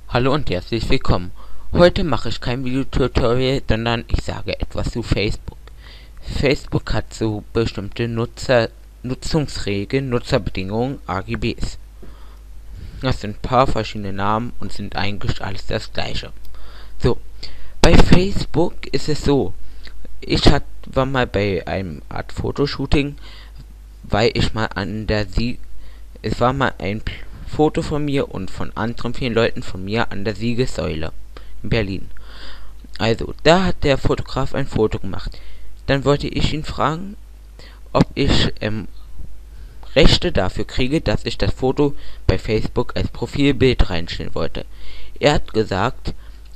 Hallo und herzlich willkommen. Heute mache ich kein Videotutorial, sondern ich sage etwas zu Facebook. Facebook hat so bestimmte Nutzungsregeln, Nutzerbedingungen, AGBs. Das sind ein paar verschiedene Namen und sind eigentlich alles das gleiche. So, bei Facebook ist es so, war mal bei einem Art Fotoshooting, weil ich mal es war mal ein Foto von mir und von anderen vielen Leuten von mir an der Siegessäule in Berlin. Also, da hat der Fotograf ein Foto gemacht. Dann wollte ich ihn fragen, ob ich Rechte dafür kriege, dass ich das Foto bei Facebook als Profilbild reinstellen wollte. Er hat gesagt,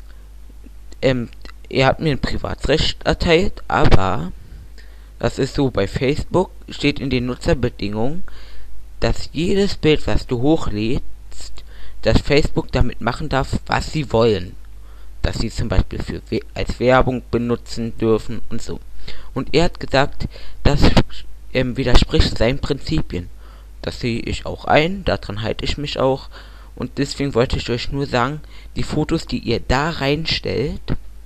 er hat mir ein Privatsrecht erteilt, aber das ist so, bei Facebook steht in den Nutzerbedingungen, dass jedes Bild, was du hochlädst, dass Facebook damit machen darf, was sie wollen. Dass sie zum Beispiel als Werbung benutzen dürfen und so. Und er hat gesagt, das widerspricht seinen Prinzipien. Das sehe ich auch ein, daran halte ich mich auch. Und deswegen wollte ich euch nur sagen, die Fotos, die ihr da reinstellt,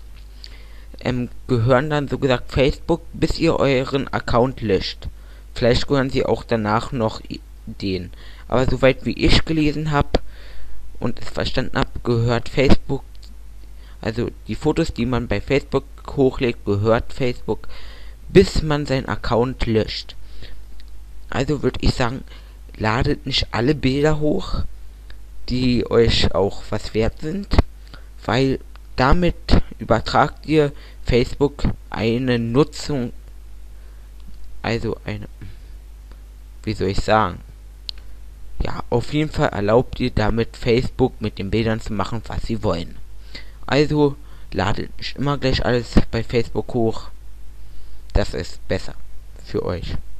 gehören dann so gesagt Facebook, bis ihr euren Account löscht. Vielleicht gehören sie auch danach noch den. Aber soweit wie ich gelesen habe und es verstanden habe, gehört Facebook, also die Fotos, die man bei Facebook hochlädt, gehört Facebook, bis man seinen Account löscht. Also würde ich sagen, ladet nicht alle Bilder hoch, die euch auch was wert sind, weil damit übertragt ihr Facebook eine Nutzung, also wie soll ich sagen? Ja, auf jeden Fall erlaubt ihr damit Facebook mit den Bildern zu machen, was sie wollen. Also ladet nicht immer gleich alles bei Facebook hoch. Das ist besser für euch.